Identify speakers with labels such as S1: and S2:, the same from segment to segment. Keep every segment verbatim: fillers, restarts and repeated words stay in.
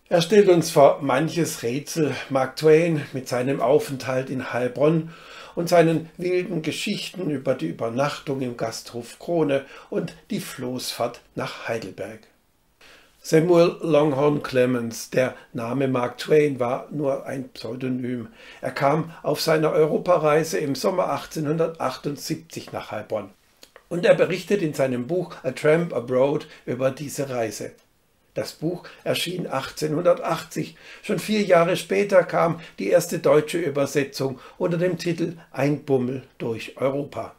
S1: Er stellt uns vor manches Rätsel, Mark Twain mit seinem Aufenthalt in Heilbronn und seinen wilden Geschichten über die Übernachtung im Gasthof Krone und die Floßfahrt nach Heidelberg. Samuel Langhorne Clemens, der Name Mark Twain, war nur ein Pseudonym. Er kam auf seiner Europareise im Sommer achtzehnhundertachtundsiebzig nach Heilbronn. Und er berichtet in seinem Buch A Tramp Abroad über diese Reise. Das Buch erschien achtzehnhundertachtzig. Schon vier Jahre später kam die erste deutsche Übersetzung unter dem Titel Ein Bummel durch Europa.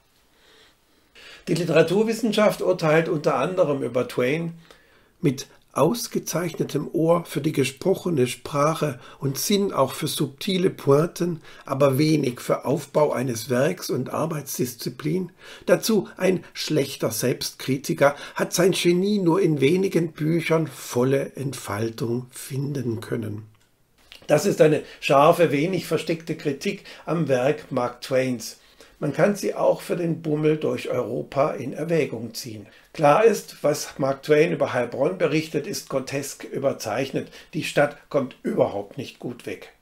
S1: Die Literaturwissenschaft urteilt unter anderem über Twain: mit ausgezeichnetem Ohr für die gesprochene Sprache und Sinn auch für subtile Pointen, aber wenig für Aufbau eines Werks und Arbeitsdisziplin. Dazu ein schlechter Selbstkritiker, hat sein Genie nur in wenigen Büchern volle Entfaltung finden können. Das ist eine scharfe, wenig versteckte Kritik am Werk Mark Twains. Man kann sie auch für den Bummel durch Europa in Erwägung ziehen. Klar ist, was Mark Twain über Heilbronn berichtet, ist grotesk überzeichnet. Die Stadt kommt überhaupt nicht gut weg.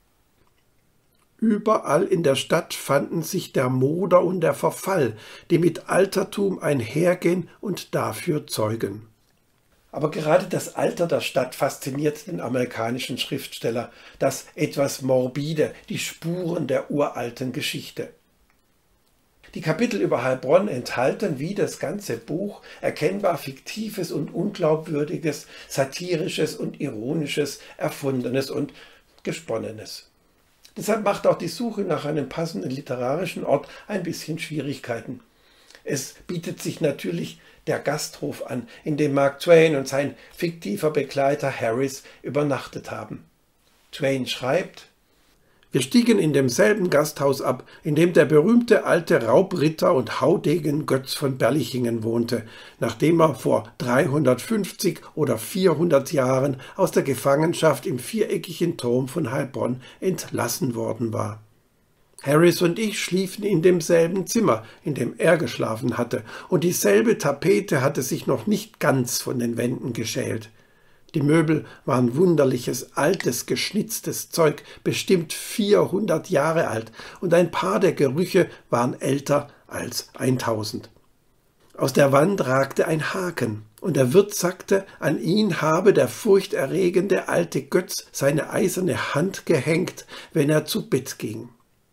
S1: Überall in der Stadt fanden sich der Moder und der Verfall, die mit Altertum einhergehen und dafür zeugen. Aber gerade das Alter der Stadt fasziniert den amerikanischen Schriftsteller, das etwas Morbide, die Spuren der uralten Geschichte. Die Kapitel über Heilbronn enthalten, wie das ganze Buch, erkennbar Fiktives und Unglaubwürdiges, Satirisches und Ironisches, Erfundenes und Gesponnenes. Deshalb macht auch die Suche nach einem passenden literarischen Ort ein bisschen Schwierigkeiten. Es bietet sich natürlich der Gasthof an, in dem Mark Twain und sein fiktiver Begleiter Harris übernachtet haben. Twain schreibt: Wir stiegen in demselben Gasthaus ab, in dem der berühmte alte Raubritter und Haudegen Götz von Berlichingen wohnte, nachdem er vor dreihundertfünfzig oder vierhundert Jahren aus der Gefangenschaft im viereckigen Turm von Heilbronn entlassen worden war. Harris und ich schliefen in demselben Zimmer, in dem er geschlafen hatte, und dieselbe Tapete hatte sich noch nicht ganz von den Wänden geschält. Die Möbel waren wunderliches, altes, geschnitztes Zeug, bestimmt vierhundert Jahre alt, und ein paar der Gerüche waren älter als eintausend. Aus der Wand ragte ein Haken, und der Wirt sagte, an ihn habe der furchterregende alte Götz seine eiserne Hand gehängt, wenn er zu Bett ging.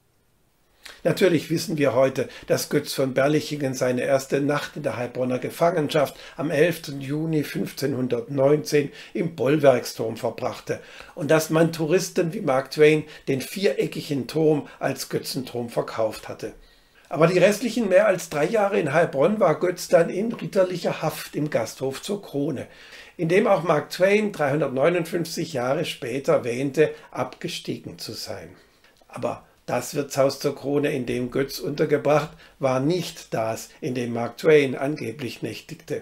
S1: Natürlich wissen wir heute, dass Götz von Berlichingen seine erste Nacht in der Heilbronner Gefangenschaft am elften Juni fünfzehnhundertneunzehn im Bollwerksturm verbrachte und dass man Touristen wie Mark Twain den viereckigen Turm als Götzenturm verkauft hatte. Aber die restlichen mehr als drei Jahre in Heilbronn war Götz dann in ritterlicher Haft im Gasthof zur Krone, in dem auch Mark Twain dreihundertneunundfünfzig Jahre später wähnte, abgestiegen zu sein. Aber das Wirtshaus zur Krone, in dem Götz untergebracht, war nicht das, in dem Mark Twain angeblich nächtigte.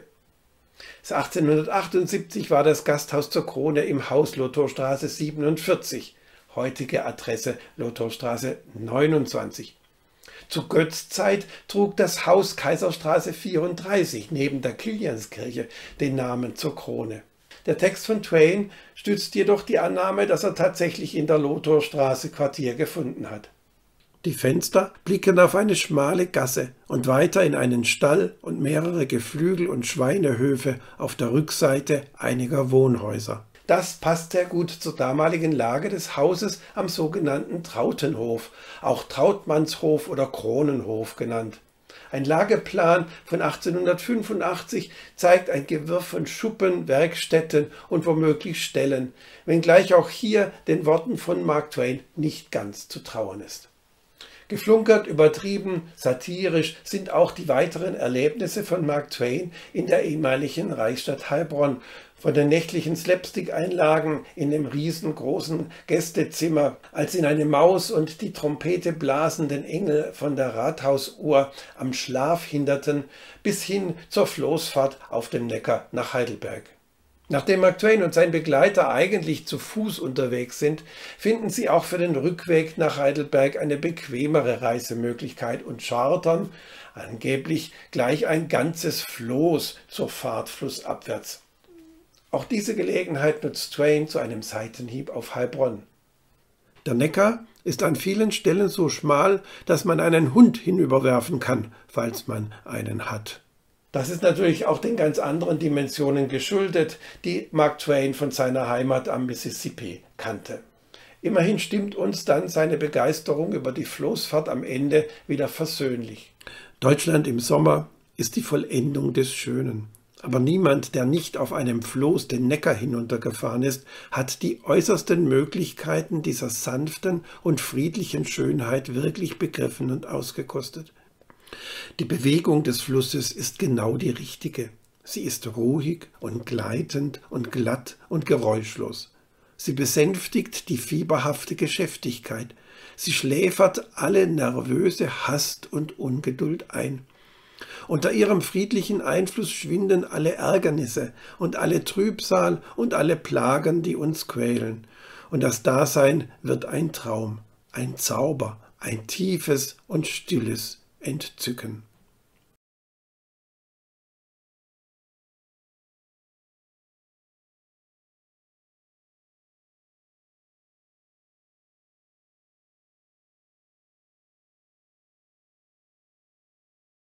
S1: achtzehnhundertachtundsiebzig war das Gasthaus zur Krone im Haus Lothorstraße siebenundvierzig, heutige Adresse Lothorstraße neunundzwanzig. Zu Götz' Zeit trug das Haus Kaiserstraße vierunddreißig neben der Kilianskirche den Namen zur Krone. Der Text von Twain stützt jedoch die Annahme, dass er tatsächlich in der Lothorstraße Quartier gefunden hat. Die Fenster blicken auf eine schmale Gasse und weiter in einen Stall und mehrere Geflügel- und Schweinehöfe auf der Rückseite einiger Wohnhäuser. Das passt sehr gut zur damaligen Lage des Hauses am sogenannten Trautenhof, auch Trautmannshof oder Kronenhof genannt. Ein Lageplan von achtzehnhundertfünfundachtzig zeigt ein Gewirr von Schuppen, Werkstätten und womöglich Ställen, wenngleich auch hier den Worten von Mark Twain nicht ganz zu trauen ist. Geflunkert, übertrieben, satirisch sind auch die weiteren Erlebnisse von Mark Twain in der ehemaligen Reichsstadt Heilbronn, von den nächtlichen Slapstick-Einlagen in dem riesengroßen Gästezimmer, als in eine Maus und die Trompete blasenden Engel von der Rathausuhr am Schlaf hinderten, bis hin zur Floßfahrt auf dem Neckar nach Heidelberg. Nachdem Mark Twain und sein Begleiter eigentlich zu Fuß unterwegs sind, finden sie auch für den Rückweg nach Heidelberg eine bequemere Reisemöglichkeit und chartern angeblich gleich ein ganzes Floß zur Fahrt flussabwärts. Auch diese Gelegenheit nutzt Twain zu einem Seitenhieb auf Heilbronn. Der Neckar ist an vielen Stellen so schmal, dass man einen Hund hinüberwerfen kann, falls man einen hat. Das ist natürlich auch den ganz anderen Dimensionen geschuldet, die Mark Twain von seiner Heimat am Mississippi kannte. Immerhin stimmt uns dann seine Begeisterung über die Floßfahrt am Ende wieder versöhnlich. Deutschland im Sommer ist die Vollendung des Schönen. Aber niemand, der nicht auf einem Floß den Neckar hinuntergefahren ist, hat die äußersten Möglichkeiten dieser sanften und friedlichen Schönheit wirklich begriffen und ausgekostet. Die Bewegung des Flusses ist genau die richtige. Sie ist ruhig und gleitend und glatt und geräuschlos. Sie besänftigt die fieberhafte Geschäftigkeit. Sie schläfert alle nervöse Hast und Ungeduld ein. Unter ihrem friedlichen Einfluss schwinden alle Ärgernisse und alle Trübsal und alle Plagen, die uns quälen. Und das Dasein wird ein Traum, ein Zauber, ein tiefes und stilles Entzücken.